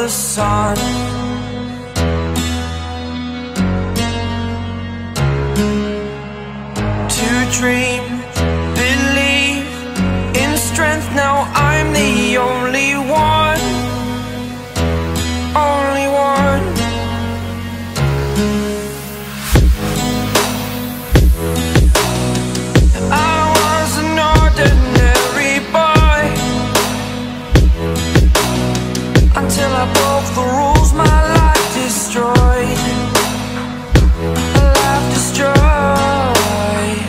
the sun. To dream, believe in strength, now I'm the only one. Only one. I was an ordinary boy until I broke the rules, my life destroyed. A life destroyed.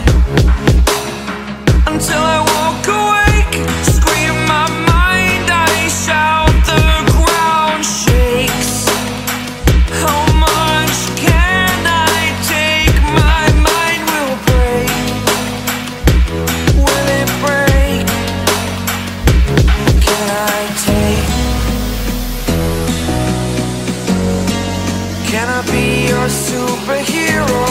Until I walk awake, scream my mind, I shout, the ground shakes. How much can I take? My mind will break. Will it break? Can I take? Can I be your superhero?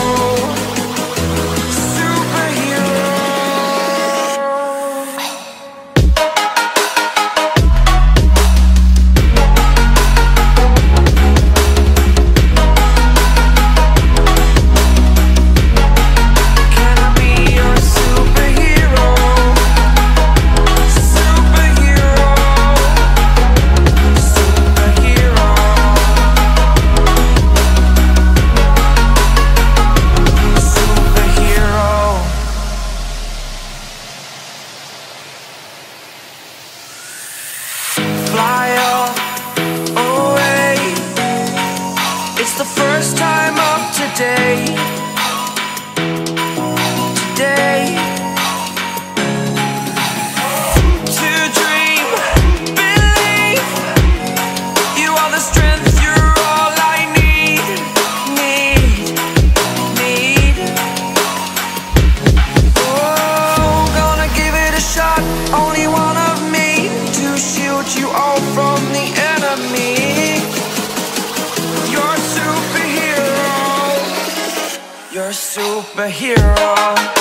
Fly away. It's the first time of today. Today. To dream, believe. You are the strength, you're all I need. Oh, gonna give it a shot. Only one of me to shield you all from the enemy. You're a superhero. You're a superhero.